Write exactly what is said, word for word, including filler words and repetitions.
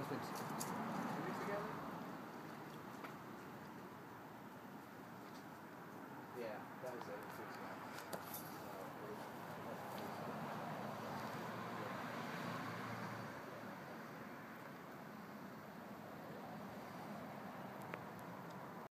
Just been two weeks together? Yeah, that was it. Two weeks ago.